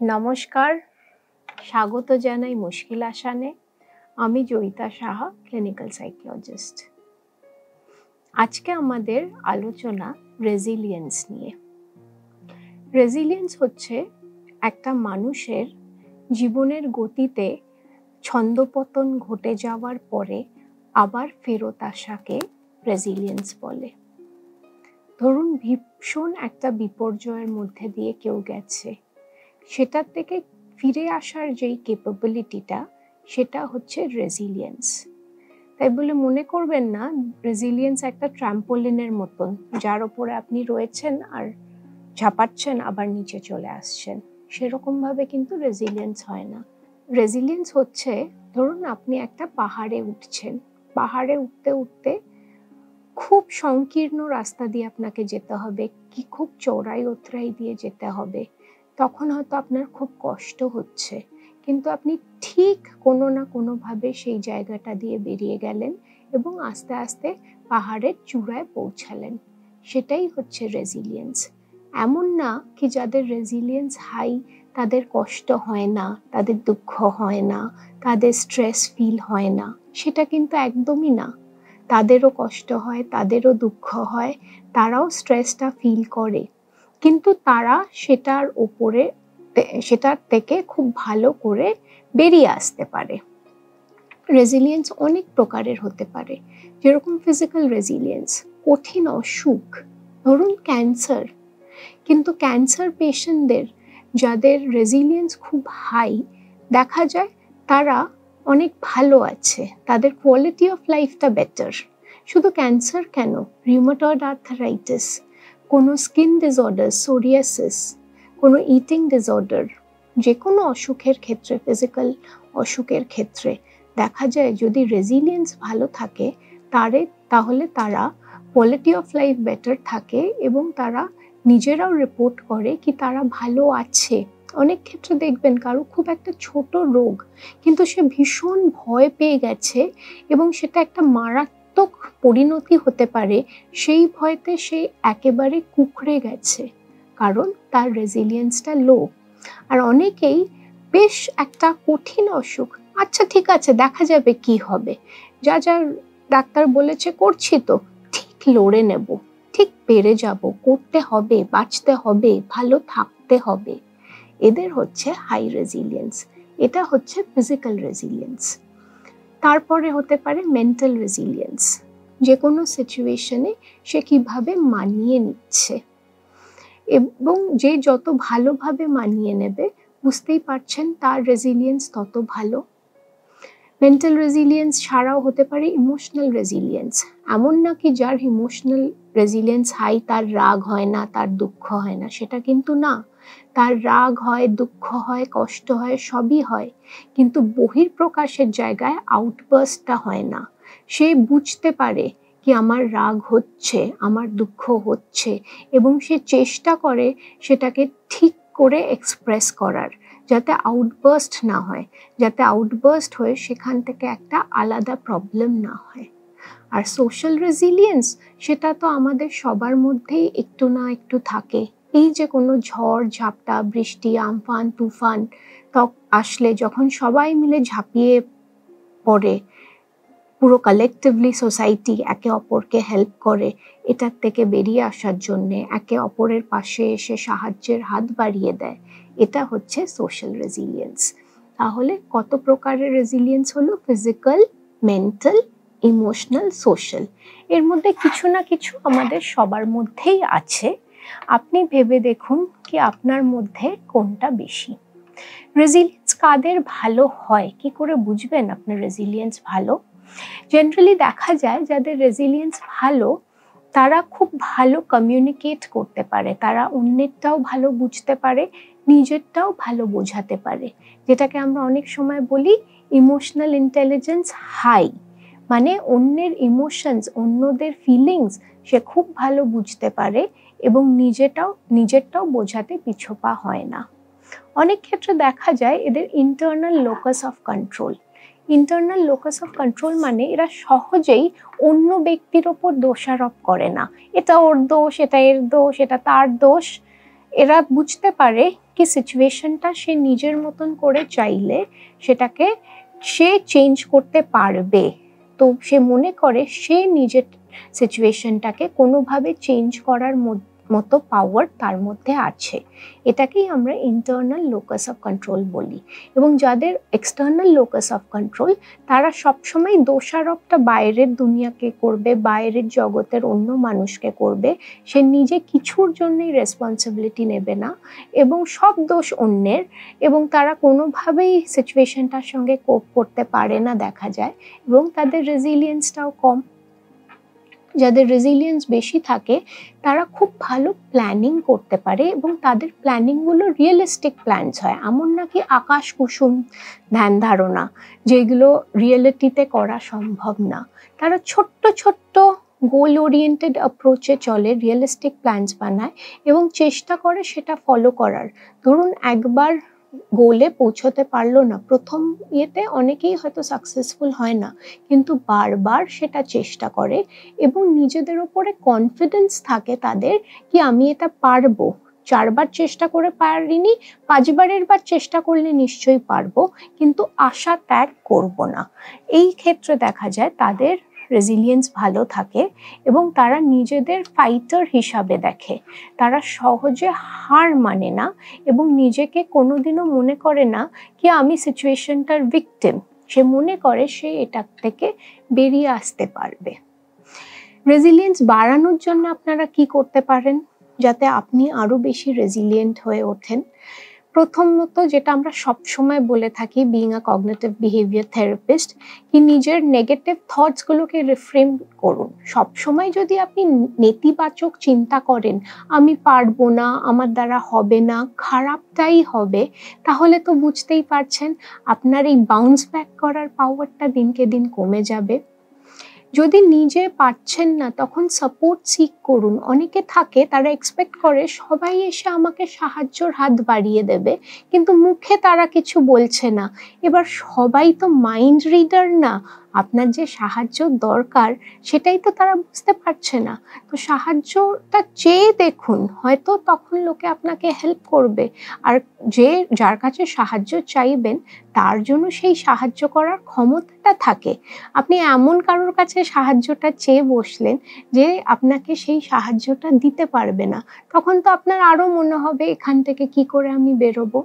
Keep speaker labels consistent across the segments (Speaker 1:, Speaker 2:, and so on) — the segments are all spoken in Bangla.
Speaker 1: নমস্কার, স্বাগত জানাই মুশকিলাসানে। আমি জয়িতা সাহা, ক্লিনিক্যাল সাইকোলজিস্ট। আজকে আমাদের আলোচনা রেজিলিয়েন্স নিয়ে। রেজিলিয়েন্স হচ্ছে একটা মানুষের জীবনের গতিতে ছন্দপতন ঘটে যাওয়ার পরে আবার ফেরত আসাকে রেজিলিয়েন্স বলে। ধরুন ভীষণ একটা বিপর্যয়ের মধ্যে দিয়ে কেউ গেছে, সেটার থেকে ফিরে আসার যেই ক্যাপাবিলিটিটা, সেটা হচ্ছে রেজিলিয়েন্স। তাই বলে মনে করবেন না রেজিলিয়েন্স একটা ট্রাম্পোলিনের মতন, যার উপরে আপনি রয়েছেন আর ঝাঁপাচ্ছেন আবার নিচে চলে আসছেন। সেরকমভাবে কিন্তু রেজিলিয়েন্স হয় না। রেজিলিয়েন্স হচ্ছে, ধরুন আপনি একটা পাহাড়ে উঠছেন, পাহাড়ে উঠতে উঠতে খুব সংকীর্ণ রাস্তা দিয়ে আপনাকে যেতে হবে, কি খুব চওড়াই উতরাই দিয়ে যেতে হবে। তখন হয়তো আপনার খুব কষ্ট হচ্ছে, কিন্তু আপনি ঠিক কোনো না কোনোভাবে সেই জায়গাটা দিয়ে বেরিয়ে গেলেন এবং আস্তে আস্তে পাহাড়ের চূড়ায় পৌঁছালেন। সেটাই হচ্ছে রেজিলিয়েন্স। এমন না কি যাদের রেজিলিয়েন্স হাই তাদের কষ্ট হয় না, তাদের দুঃখ হয় না, তাদের স্ট্রেস ফিল হয় না, সেটা কিন্তু একদমই না। তাদেরও কষ্ট হয়, তাদেরও দুঃখ হয়, তারাও স্ট্রেসটা ফিল করে, কিন্তু তারা সেটার থেকে খুব ভালো করে বেরিয়ে আসতে পারে। রেজিলিয়েন্স অনেক প্রকারের হতে পারে, যেরকম ফিজিক্যাল রেজিলিয়েন্স, কঠিন অসুখ, ধরুন ক্যান্সার। কিন্তু ক্যান্সার পেশেন্টদের যাদের রেজিলিয়েন্স খুব হাই, দেখা যায় তারা অনেক ভালো আছে, তাদের কোয়ালিটি অফ লাইফটা বেটার। শুধু ক্যান্সার কেন, রিউমাটয়েড আর্থারাইটিস, কোনো স্কিন ডিসঅর্ডার, সোরিয়াসিস, কোনো ইটিং ডিসঅর্ডার, যে কোনো অসুখের ক্ষেত্রে, ফিজিক্যাল অসুখের ক্ষেত্রে দেখা যায় যদি রেজিলিয়েন্স ভালো থাকে তাহলে তারা কোয়ালিটি অফ লাইফ বেটার থাকে এবং তারা নিজেরাও রিপোর্ট করে কি তারা ভালো আছে। অনেক ক্ষেত্রে দেখবেন কারো খুব একটা ছোট রোগ, কিন্তু সে ভীষণ ভয় পেয়ে গেছে এবং সেটা একটা মারাত্মক পরিণতি হতে পারে। সেই ভয়তে সে একেবারে কুঁকড়ে গেছে, কারণ তার রেজিলিয়েন্সটা লো। আর অনেকেই বেশ একটা কঠিন অসুখ, আচ্ছা ঠিক আছে দেখা যাবে কি হবে, যা যা ডাক্তার বলেছে করছি তো, ঠিক লড়ে নেব, ঠিক পেরে যাব, করতে হবে, বাঁচতে হবে, ভালো থাকতে হবে। এদের হচ্ছে হাই রেজিলিয়েন্স। এটা হচ্ছে ফিজিক্যাল রেজিলিয়েন্স। তারপরে হতে পারে মেন্টাল রেজিলিয়েন্স, যে কোনো সিচুয়েশনে সে কিভাবে মানিয়ে নিচ্ছে, এবং যে যত ভালোভাবে মানিয়ে নেবে বুঝতেই পারছেন তার রেজিলিয়েন্স তত ভালো। মেন্টাল রেজিলিয়েন্স ছাড়াও হতে পারে ইমোশনাল রেজিলিয়েন্স। এমন না কি যার ইমোশনাল রেজিলিয়েন্স হাই তার রাগ হয় না, তার দুঃখ হয় না, সেটা কিন্তু না। তার রাগ হয়, দুঃখ হয়, কষ্ট হয়, সবই হয়, কিন্তু বহিঃপ্রকাশের জায়গায় আউটবার্স্টটা হয় না। সে বুঝতে পারে কি আমার রাগ হচ্ছে, আমার দুঃখ হচ্ছে, এবং সে চেষ্টা করে সেটাকে ঠিক করে এক্সপ্রেস করার, যাতে আউটবার্স্ট না হয়, যাতে আউটবার্স্ট হয়ে সেখান থেকে একটা আলাদা প্রবলেম না হয়। আর সোশ্যাল রেজিলিয়েন্স, সেটা তো আমাদের সবার মধ্যেই একটু না একটু থাকে। এই যে কোনো ঝড় ঝাপটা, বৃষ্টি, আমফান, তুফান আসলে যখন সবাই মিলে ঝাঁপিয়ে পড়ে, পুরো কালেকটিভলি সোসাইটি একে অপরকে হেল্প করে এটার থেকে বেরিয়ে আসার জন্যে, একে অপরের পাশে এসে সাহায্যের হাত বাড়িয়ে দেয়, এটা হচ্ছে সোশ্যাল রেজিলিয়েন্স। তাহলে কত প্রকারের রেজিলিয়েন্স হলো? Physical, mental, emotional, social. এর মধ্যে কিছু না কিছু আমাদের সবার মধ্যেই আছে। আপনি ভেবে দেখুন কি আপনার মধ্যে কোনটা বেশি। রেজিলিয়েন্স কাদের ভালো হয়, কি করে বুঝবেন আপনার রেজিলিয়েন্স ভালো? জেনারেলি দেখা যায় যাদের রেজিলিয়েন্স ভালো তারা খুব ভালো কমিউনিকেট করতে পারে, তারা অন্যেরটাও ভালো বুঝতে পারে, নিজেরটাও ভালো বোঝাতে পারে, যেটাকে আমরা অনেক সময় বলি ইমোশনাল ইন্টেলিজেন্স হাই। মানে অন্যের ইমোশনস, অন্যদের ফিলিংস সে খুব ভালো বুঝতে পারে এবং নিজেরটাও বোঝাতে পিছপা হয় না। অনেক ক্ষেত্রে দেখা যায় এদের internal locus of control. Internal locus of control মানে এরা সহজেই অন্য ব্যক্তির ওপর দোষারোপ করে না, এটা ওর দোষ, এটা এর দোষ, এটা তার দোষ। এরা বুঝতে পারে কি সিচুয়েশনটা সে নিজের মতন করে চাইলে সেটাকে সে চেঞ্জ করতে পারবে, তো সে মনে করে সে নিজের সিচুয়েশনটাকে কোনোভাবে চেঞ্জ করার মতো পাওয়ার তার মধ্যে আছে। এটাকেই আমরা ইন্টারনাল লোকাস অফ কন্ট্রোল বলি। এবং যাদের এক্সটার্নাল লোকাস অফ কন্ট্রোল, তারা সবসময় দোষারোপটা বাইরের দুনিয়াকে করবে, বাইরের জগতের অন্য মানুষকে করবে, সে নিজে কিছুর জন্যই রেসপন্সিবিলিটি নেবে না এবং সব দোষ অন্যের, এবং তারা কোনোভাবেই সিচুয়েশনটার সঙ্গে কোপ করতে পারে না দেখা যায়, এবং তাদের রেজিলিয়েন্সটাও কম। যাদের রেজিলিয়েন্স বেশি থাকে তারা খুব ভালো প্ল্যানিং করতে পারে এবং তাদের প্ল্যানিংগুলো রিয়েলিস্টিক প্ল্যানস হয়, এমন নাকি আকাশ কুসুম ধ্যান ধারণা যেগুলো রিয়েলিটিতে করা সম্ভব না। তারা ছোট্ট ছোট্ট গোল ওরিয়েন্টেড অ্যাপ্রোচে চলে, রিয়েলিস্টিক প্ল্যানস বানায় এবং চেষ্টা করে সেটা ফলো করার। ধরুন একবার গোলে পৌঁছতে পারলো না, প্রথম ইয়েতে অনেকেই হয়তো সাকসেসফুল হয় না, কিন্তু বারবার সেটা চেষ্টা করে এবং নিজেদের উপরে কনফিডেন্স থাকে তাদের কি আমি এটা পারবো। 4 বার চেষ্টা করে পারিনি, 5 বারের বার চেষ্টা করলে নিশ্চয়ই পারবো, কিন্তু আশা ত্যাগ করব না। এই ক্ষেত্রে দেখা যায় তাদের রেজিলিয়েন্স ভালো থাকে এবং তারা নিজেদের ফাইটার হিসাবে দেখে, তারা সহজে হার মানে না এবং নিজেকে কোনোদিনও মনে করে না কি আমি সিচুয়েশনটার ভিকটিম, সে মনে করে সে এটা থেকে বেরিয়ে আসতে পারবে। রেজিলিয়েন্স বাড়ানোর জন্য আপনারা কি করতে পারেন যাতে আপনি আরো বেশি রেজিলিয়েন্ট হয়ে ওঠেন? প্রথমত যেটা আমরা সবসময় বলে থাকি being a cognitive behaviour therapist, কি নিজের নেগেটিভ থটসগুলোকে রিফ্রেম করুন। সবসময় যদি আপনি নেতিবাচক চিন্তা করেন, আমি পারবো না, আমার দ্বারা হবে না, খারাপটাই হবে, তাহলে তো বুঝতেই পারছেন আপনার এই বাউন্স ব্যাক করার পাওয়ারটা দিনকে দিন কমে যাবে। যদি নিজে পারছেন না তখন সাপোর্ট সিক করুন। অনেকে থাকে তারা এক্সপেক্ট করে সবাই এসে আমাকে সাহায্যর হাত বাড়িয়ে দেবে, কিন্তু মুখে তারা কিছু বলছে না। এবার সবাই তো মাইন্ড রিডার না, আপনার যে সাহায্য দরকার সেটাই তো তারা বুঝতে পারছে না। তো সাহায্যটা চেয়ে দেখুন, হয়তো তখন লোকে আপনাকে হেল্প করবে। আর যার কাছে সাহায্য চাইবেন তার জন্য সেই সাহায্য করার ক্ষমতাটা থাকে। আপনি এমন কারোর কাছে সাহায্যটা চেয়ে বসলেন যে আপনাকে সেই সাহায্যটা দিতে পারবে না, তখন তো আপনার আরো মনে হবে এখান থেকে কি করে আমি বেরোবো।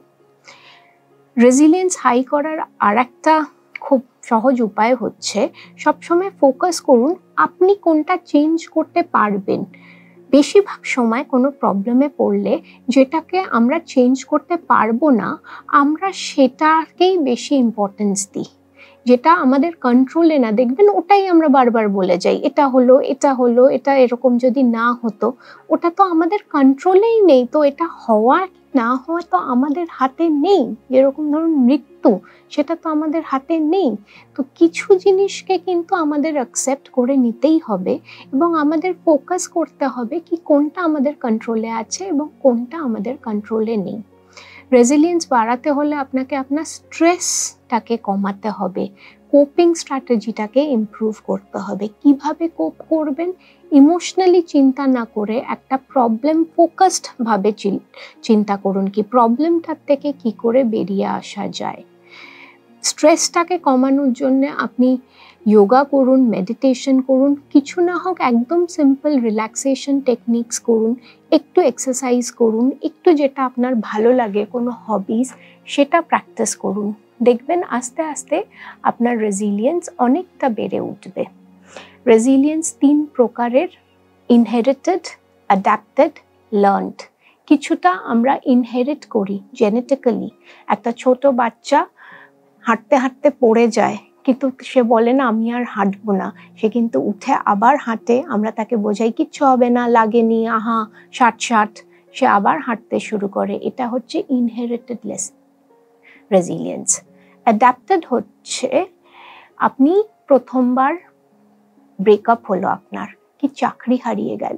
Speaker 1: রেজিলিয়েন্স হাই করার আর একটা খুব সহজ উপায় হচ্ছে সবসময় ফোকাস করুন আপনি কোনটা চেঞ্জ করতে পারবেন। বেশিরভাগ সময় কোনো প্রবলেমে পড়লে যেটাকে আমরা চেঞ্জ করতে পারবো না, আমরা সেটাকেই বেশি ইম্পর্টেন্স দিই। যেটা আমাদের কন্ট্রোলে না, দেখবেন ওটাই আমরা বারবার বলে যাই, এটা হলো এটা হলো, এটা এরকম যদি না হতো। ওটা তো আমাদের কন্ট্রোলেই নেই, তো এটা হওয়া না হওয়া তো আমাদের হাতে নেই। যেরকম ধরুন মৃত্যু, সেটা তো আমাদের হাতে নেই। তো কিছু জিনিসকে কিন্তু আমাদের অ্যাকসেপ্ট করে নিতেই হবে এবং আমাদের ফোকাস করতে হবে কি কোনটা আমাদের কন্ট্রোলে আছে এবং কোনটা আমাদের কন্ট্রোলে নেই। রেজিলিয়েন্স বাড়াতে হলে আপনাকে আপনার স্ট্রেসটাকে কমাতে হবে, কোপিং স্ট্র্যাটেজিটাকে ইমপ্রুভ করতে হবে। কিভাবে কোপ করবেন? ইমোশনালি চিন্তা না করে একটা প্রবলেম ফোকাসড ভাবে চিন্তা করুন কি প্রবলেমটার থেকে কি করে বেরিয়ে আসা যায়। স্ট্রেসটাকে কমানোর জন্য আপনি যোগা করুন, মেডিটেশন করুন, কিছু না হোক একদম সিম্পল রিল্যাক্সেশন টেকনিক্স করুন, একটু এক্সারসাইজ করুন, একটু যেটা আপনার ভালো লাগে কোনো হবিস সেটা প্র্যাকটিস করুন। দেখবেন আস্তে আস্তে আপনার রেজিলিয়েন্স অনেকটা বেড়ে উঠবে। রেজিলিয়েন্স 3 প্রকারের: ইনহেরিটেড, অ্যাডাপ্টেড, লার্নড। কিছুটা আমরা ইনহেরিট করি জেনেটিক্যালি। একটা ছোট বাচ্চা হাঁটতে হাঁটতে পড়ে যায়, কিন্তু সে বলে না আমি আর হাঁটবো না, সে কিন্তু উঠে আবার হাঁটে। আমরা তাকে বোঝাই কিচ্ছু হবে না, লাগেনি, আহা ষাট, সে আবার হাঁটতে শুরু করে। এটা হচ্ছে ইনহেরিটেড রেজিলিয়েন্স। অ্যাডাপ্টেড হচ্ছে আপনি প্রথমবার ব্রেকআপ হলো আপনার, কি চাকরি হারিয়ে গেল,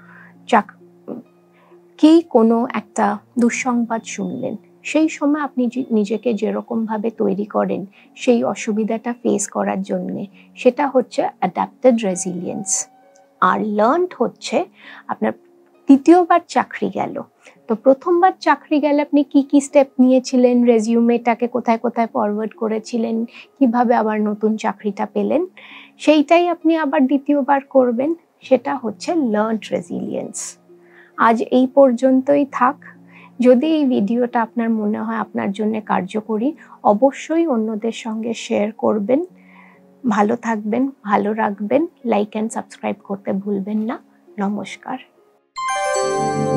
Speaker 1: কি কোনো একটা দুঃসংবাদ শুনলেন, সেই সময় আপনি নিজেকে যেরকম ভাবে তৈরি করেন সেই অসুবিধাটা ফেস করার জন্যে, সেটা হচ্ছে অ্যাডাপ্টেড রেজিলিয়েন্স। আর লার্নড হচ্ছে আপনার দ্বিতীয়বার চাকরি গেল, তো প্রথমবার চাকরি গেলে আপনি কি কি স্টেপ নিয়েছিলেন, রেজিউমেটাকে কোথায় কোথায় ফরওয়ার্ড করেছিলেন, কিভাবে আবার নতুন চাকরিটা পেলেন, সেইটাই আপনি আবার দ্বিতীয়বার করবেন। সেটা হচ্ছে লার্নড রেজিলিয়েন্স। আজ এই পর্যন্তই থাক। যদি এই ভিডিওটা আপনার মনে হয় আপনার জন্য কার্যকরী, অবশ্যই অন্যদের সঙ্গে শেয়ার করবেন। ভালো থাকবেন, ভালো রাখবেন, লাইক অ্যান্ড সাবস্ক্রাইব করতে ভুলবেন না। নমস্কার।